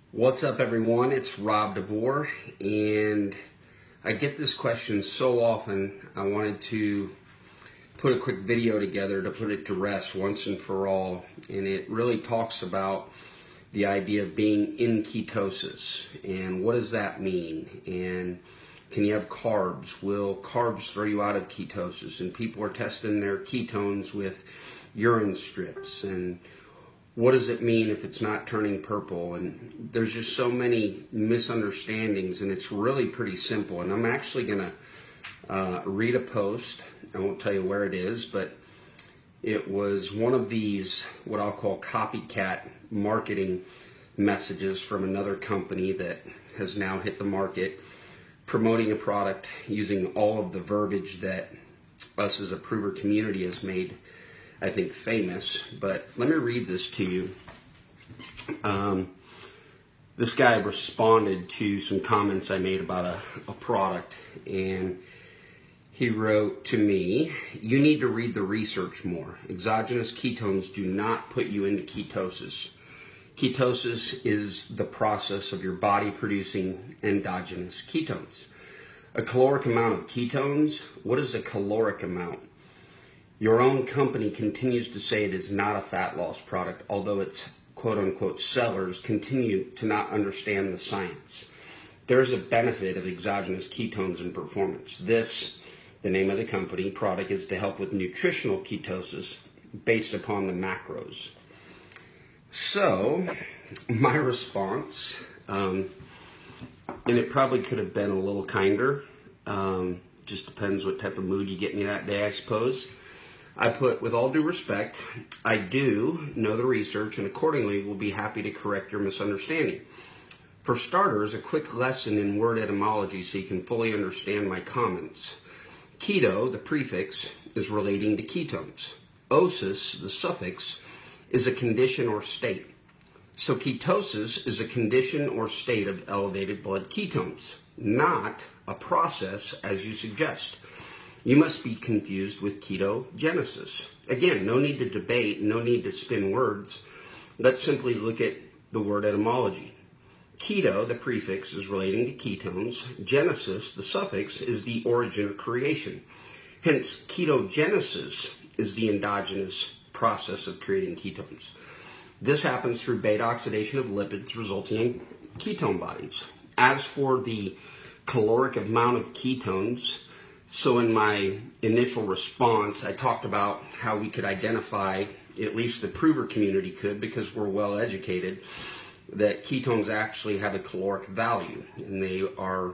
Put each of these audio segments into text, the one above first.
What's up, everyone? It's Rob DeBoer, and I get this question so often. I wanted to put a quick video together to put it to rest once and for all, and it really talks about the idea of being in ketosis and what does that mean, and can you have carbs? Will carbs throw you out of ketosis? And people are testing their ketones with urine strips, and what does it mean if it's not turning purple? And there's just so many misunderstandings, and it's really pretty simple. And I'm actually going to read a post. I won't tell you where it is, but it was one of these, what I'll call copycat marketing messages from another company that has now hit the market, promoting a product using all of the verbiage that us as a prover community has made, I think, famous. But let me read this to you. This guy responded to some comments I made about a product, and he wrote to me, "You need to read the research more. Exogenous ketones do not put you into ketosis. Ketosis is the process of your body producing endogenous ketones. A caloric amount of ketones, what is a caloric amount? Your own company continues to say it is not a fat loss product, although its quote-unquote sellers continue to not understand the science. There's a benefit of exogenous ketones in performance. This, the name of the company, product is to help with nutritional ketosis based upon the macros." So, my response, and it probably could have been a little kinder, just depends what type of mood you get me that day, I suppose. I put, "With all due respect, I do know the research and accordingly will be happy to correct your misunderstanding. For starters, a quick lesson in word etymology so you can fully understand my comments. Keto, the prefix, is relating to ketones. Osis, the suffix, is a condition or state. So ketosis is a condition or state of elevated blood ketones, not a process as you suggest. You must be confused with ketogenesis." Again, no need to debate, no need to spin words. Let's simply look at the word etymology. Keto, the prefix, is relating to ketones. Genesis, the suffix, is the origin or creation. Hence, ketogenesis is the endogenous process of creating ketones. This happens through beta oxidation of lipids, resulting in ketone bodies. As for the caloric amount of ketones, so in my initial response, I talked about how we could identify, at least the prover community could, because we're well educated, that ketones actually have a caloric value, and they are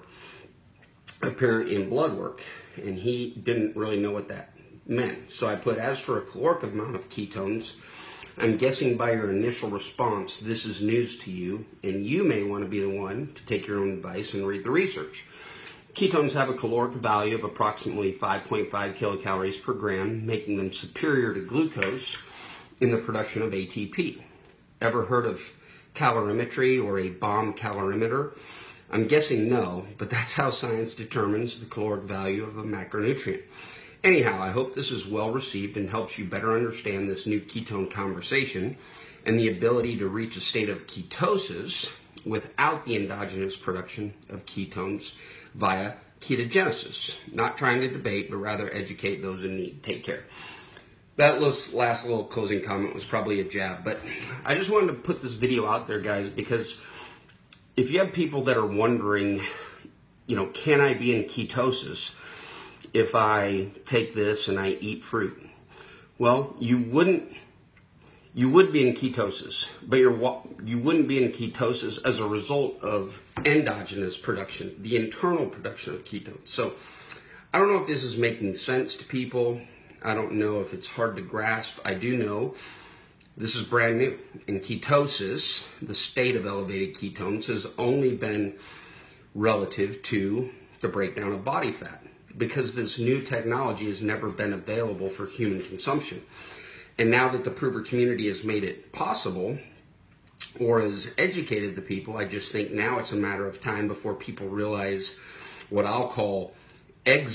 apparent in blood work. And he didn't really know what that meant. So I put, "As for a caloric amount of ketones, I'm guessing by your initial response, this is news to you, and you may want to be the one to take your own advice and read the research. Ketones have a caloric value of approximately 5.5 kilocalories per gram, making them superior to glucose in the production of ATP. Ever heard of calorimetry or a bomb calorimeter? I'm guessing no, but that's how science determines the caloric value of a macronutrient. Anyhow, I hope this is well received and helps you better understand this new ketone conversation and the ability to reach a state of ketosis without the endogenous production of ketones via ketogenesis. Not trying to debate, but rather educate those in need. Take care." That last little closing comment was probably a jab, but I just wanted to put this video out there, guys, because if you have people that are wondering, can I be in ketosis if I take this and I eat fruit? Well, you would be in ketosis, but you wouldn't be in ketosis as a result of endogenous production, the internal production of ketones. So I don't know if this is making sense to people. I don't know if it's hard to grasp. I do know this is brand new. In ketosis, the state of elevated ketones has only been relative to the breakdown of body fat, because this new technology has never been available for human consumption. And now that the prover community has made it possible, or has educated the people, I just think now it's a matter of time before people realize what I'll call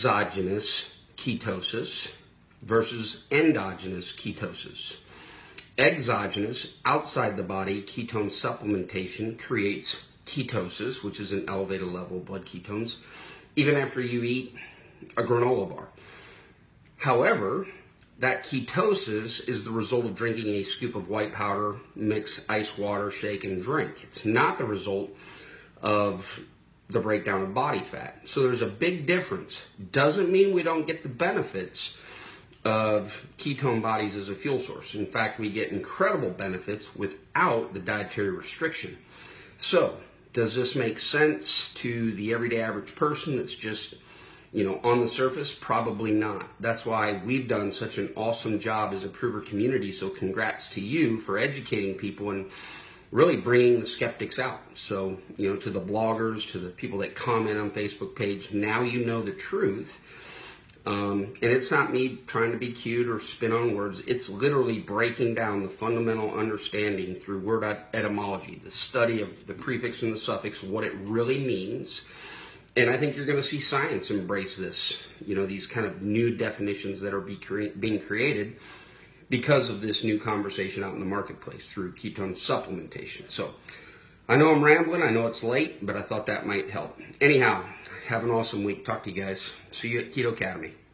exogenous ketosis versus endogenous ketosis. Exogenous, outside the body, ketone supplementation creates ketosis, which is an elevated level of blood ketones, even after you eat a granola bar. However, that ketosis is the result of drinking a scoop of white powder, mix ice water, shake, and drink. It's not the result of the breakdown of body fat. So there's a big difference. Doesn't mean we don't get the benefits of ketone bodies as a fuel source. In fact, we get incredible benefits without the dietary restriction. So, does this make sense to the everyday average person that's just, on the surface? Probably not. That's why we've done such an awesome job as a prover community. So congrats to you for educating people and really bringing the skeptics out. So, to the bloggers, to the people that comment on Facebook page, now you know the truth. And it's not me trying to be cute or spin on words. It's literally breaking down the fundamental understanding through word etymology, the study of the prefix and the suffix, what it really means. And I think you're going to see science embrace this, these kind of new definitions that are being created because of this new conversation out in the marketplace through ketone supplementation. So I know I'm rambling. I know it's late, but I thought that might help. Anyhow, have an awesome week. Talk to you guys. See you at Keto Academy.